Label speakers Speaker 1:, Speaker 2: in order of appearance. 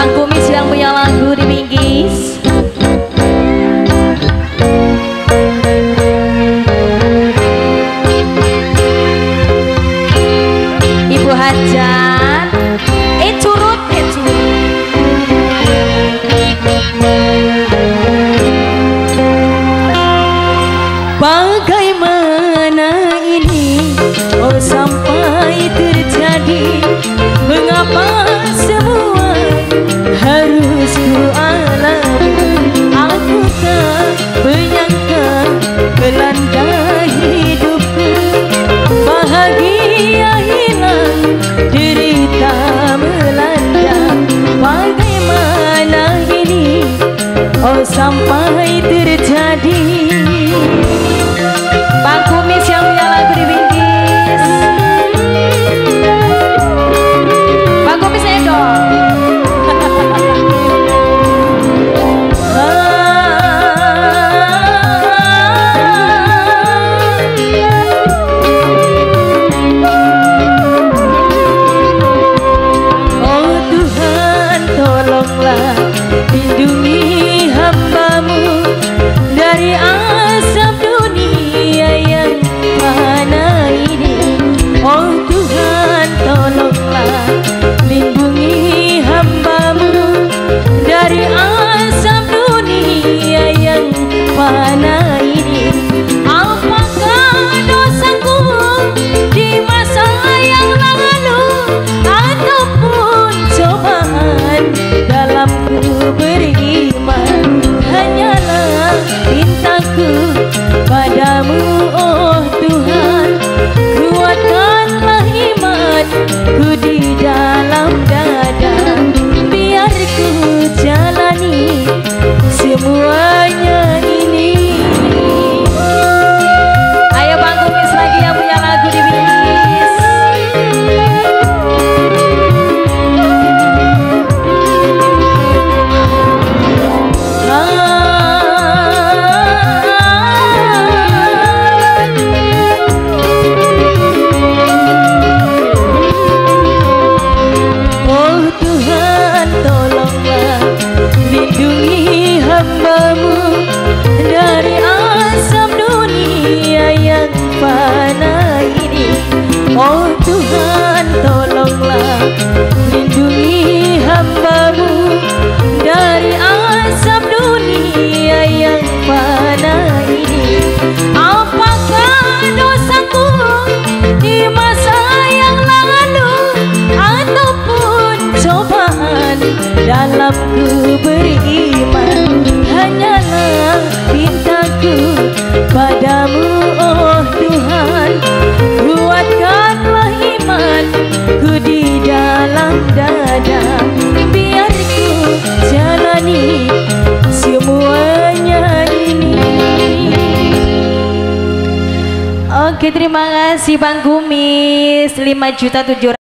Speaker 1: Bang Kumis yang punya lagu di Bingkis. Ibu Hajat, curut, bagaimana ini, oh sampai terjadi, mengapa semua harus ku alami? Aku tak menyangka melanda hidupku, bahagia hilang, derita melanda. Bagaimana ini, oh sampai terjadi? Bang Kumis yang punya lagu di Bingkis. Bang Kumis Edo. Oh Tuhan, tolonglah lindungi hamba-Mu dari asap dunia yang fana ini. Oh Tuhan, tolonglah lindungi hamba-Mu dari asap dunia yang fana ini. Apakah dosaku di masa yang lalu, ataupun cobaan dalam ku beriman? Hanyalah cintaku padamu, oh Tuhan. Kuatkanlah imanku di dalam dada, biar ku jalani semuanya ini. Ayo Bang Kumis lagi yang punya lagu di Bingkis. Oh Tuhan, tolonglah lindungi hamba-Mu dari asap dunia yang fana ini. Oh Tuhan, tolonglah lindungi hamba-Mu dari asap dunia yang fana ini. Apakah dosaku di masa yang lalu, ataupun cobaan dalam ku beriman? Hanyalah cintaku padamu, oh Tuhan. Kuatkanlah imanku di dalam dada, biar ku jalani semuanya ini. Oke, terima kasih Bang Kumis. 5.700.000